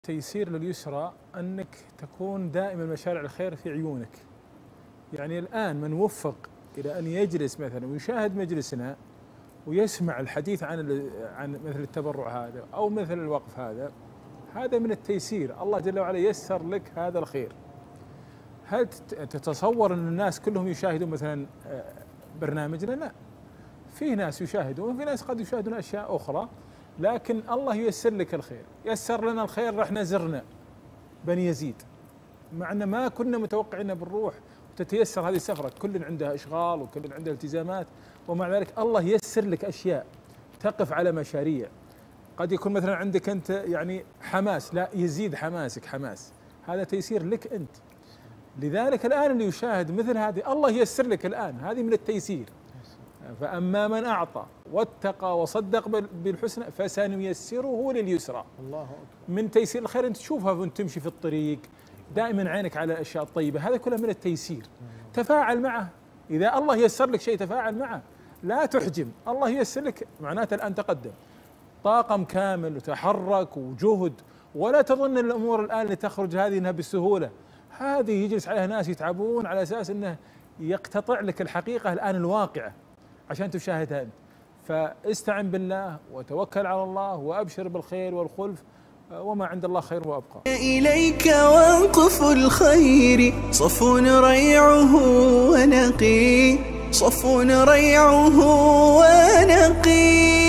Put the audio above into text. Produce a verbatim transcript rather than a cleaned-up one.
تيسير لليسرى أنك تكون دائما مشارع الخير في عيونك. يعني الآن من وفق إلى أن يجلس مثلا ويشاهد مجلسنا ويسمع الحديث عن عن مثل التبرع هذا أو مثل الوقف هذا، هذا من التيسير. الله جل وعلا يسر لك هذا الخير. هل تتصور أن الناس كلهم يشاهدون مثلا برنامجنا؟ لا، في ناس يشاهدون وفي ناس قد يشاهدون أشياء أخرى، لكن الله ييسر لك الخير. يسر لنا الخير، رحنا زرنا بني يزيد مع أن ما كنا متوقعين بنروح وتتيسر هذه السفرة، كل عنده إشغال وكل عنده التزامات، ومع ذلك الله ييسر لك أشياء تقف على مشاريع. قد يكون مثلا عندك أنت يعني حماس، لا يزيد حماسك حماس، هذا تيسير لك أنت. لذلك الآن اللي يشاهد مثل هذه الله ييسر لك الآن، هذه من التيسير. فأما من أعطى واتقى وصدق بالحسنى فسنيسره لليسرى. الله أكبر. من تيسير الخير أنت تشوفها وأنت تمشي في الطريق، دائما عينك على الأشياء الطيبة، هذا كله من التيسير. تفاعل معه، إذا الله ييسر لك شيء تفاعل معه، لا تحجم. الله ييسر لك معناته الآن تقدم طاقم كامل وتحرك وجهد، ولا تظن الأمور الآن اللي تخرج هذه انها بالسهولة. هذه يجلس عليها ناس يتعبون على أساس أنه يقتطع لك الحقيقة الآن الواقعة عشان تشاهدها أنت. فاستعن بالله وتوكل على الله وأبشر بالخير والخلف، وما عند الله خير وأبقى. إليك وانقف الخير صفو ريعه ونقي، صفو ريعه ونقي.